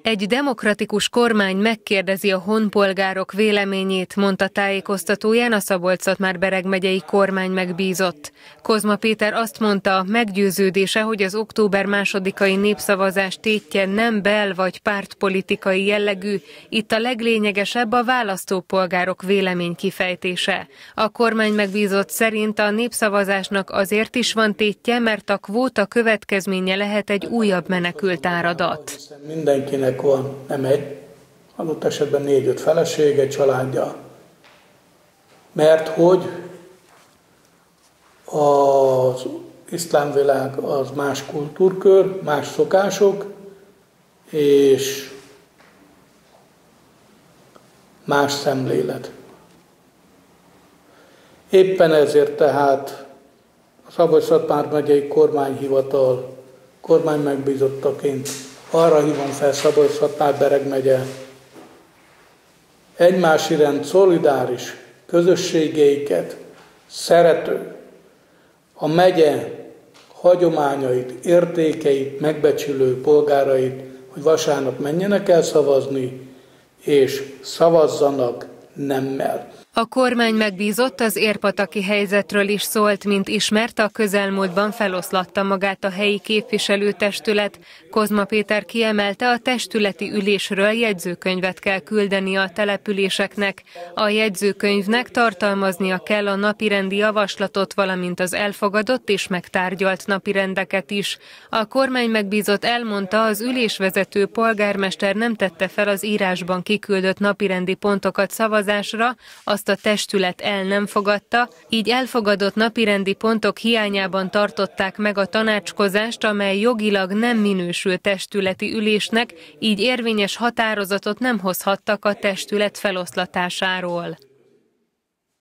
Egy demokratikus kormány megkérdezi a honpolgárok véleményét, mondta tájékoztatóján a Szabolcs-Szatmár-Bereg megyei kormány megbízott. Kozma Péter azt mondta, meggyőződése, hogy az október 2-ai népszavazás tétje nem bel- vagy pártpolitikai jellegű, itt a leglényegesebb a választópolgárok véleménykifejtése. A kormány megbízott szerint a népszavazásnak azért is van tétje, mert a kvóta következménye lehet egy újabb menekültáradat. Mindenkinek van nem egy, adott esetben 4-5 felesége, családja. Mert hogy az iszlám világ az más kultúrkör, más szokások, és más szemlélet. Éppen ezért tehát a Szabolcs-Szatmár megyei kormányhivatal kormány megbízottaként arra hívom fel Szabolcs-Szatmár-Bereg megye egymás iránt szolidáris közösségeiket szerető, a megye hagyományait, értékeit megbecsülő polgárait, hogy vasárnap menjenek el szavazni, és szavazzanak nemmel. A kormány megbízott az érpataki helyzetről is szólt, mint ismert, a közelmúltban feloszlatta magát a helyi képviselőtestület. Kozma Péter kiemelte, a testületi ülésről jegyzőkönyvet kell küldeni a településeknek. A jegyzőkönyvnek tartalmaznia kell a napirendi javaslatot, valamint az elfogadott és megtárgyalt napirendeket is. A kormány megbízott elmondta, az ülésvezető polgármester nem tette fel az írásban kiküldött napirendi pontokat szavazásra, azt a testület el nem fogadta, így elfogadott napirendi pontok hiányában tartották meg a tanácskozást, amely jogilag nem minősül testületi ülésnek, így érvényes határozatot nem hozhattak a testület feloszlatásáról.